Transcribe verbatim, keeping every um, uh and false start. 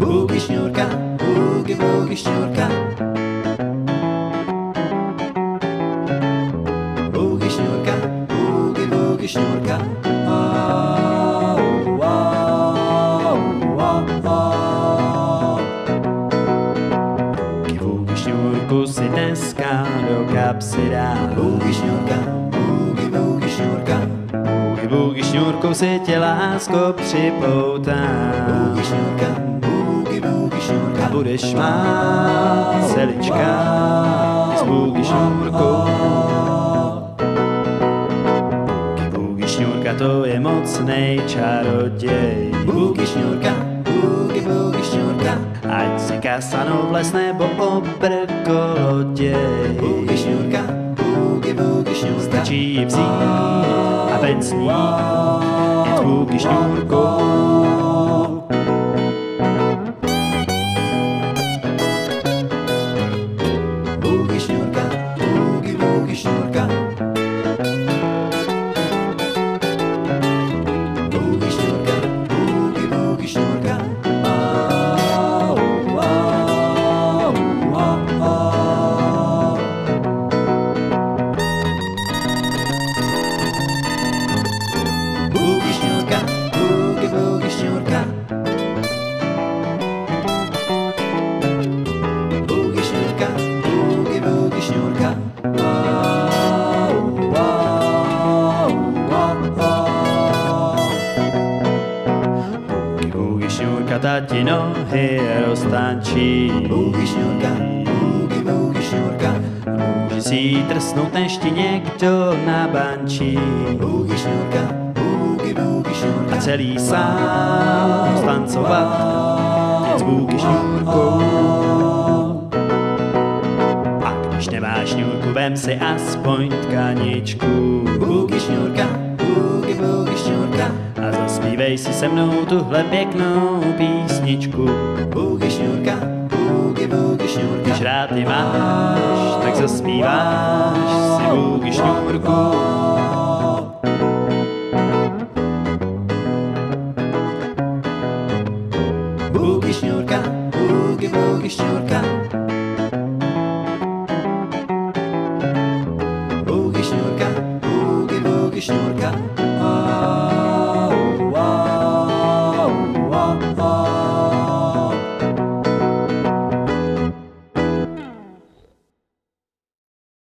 Boogie šňůrka, boogie, boogie šňůrka. Boogie šňůrka, boogie, boogie šňůrka. Oh, oh, oh, oh. Boogie šňůrku si dneska do kapsy dám. Boogie šňůrka, boogie, boogie šňůrka. Boogie, boogie šňůrkou si tě lásko připoutám. Boogie šňůrka, boogie, boogie šňůrka. A budeš mát celička s boogie šňůrkou. Boogie, boogie šňůrka, to je mocnej čaroděj. Boogie šňůrka, boogie, boogie šňůrka. Ať si Kasanov nebo obrkoloděj. Boogie šňůrka, boogie, boogie šňůrka. Stačí ji vzít a ven s ní jen s boogie šňůrkou. Boogie šňůrka, boogie, boogie šňůrka. Boogie šňůrka, boogie, boogie šňůrka. Oh, oh, oh, oh. Boogie šňůrka, boogie, boogie šňůrka. Boogie šňůrka, boogie, boogie šňůrka. Oh, oh, oh, oh. Boogie, boogie šňůrka, ta ti nohy roztančí. Boogie šňůrka, boogie, boogie šňůrka. Může si jí trsnout, než ti někdo nabančí. Boogie šňůrka, boogie, boogie šňůrka. A celý sám stancovat jen s boogie šňůrkou. A když nemáš šňůrku, vem si aspoň tkaničku. Boogie šňůrka, boogie, boogie šňůrka. A zaspívej si se mnou tuhle pěknou písničku. Boogie šňůrka, boogie, boogie šňůrka. Když rád ji máš, tak zaspíváš si boogie šňůrku. Boogie šňůrka, boogie, boogie šňůrka. Boogie šňůrka, boogie, boogie šňůrka.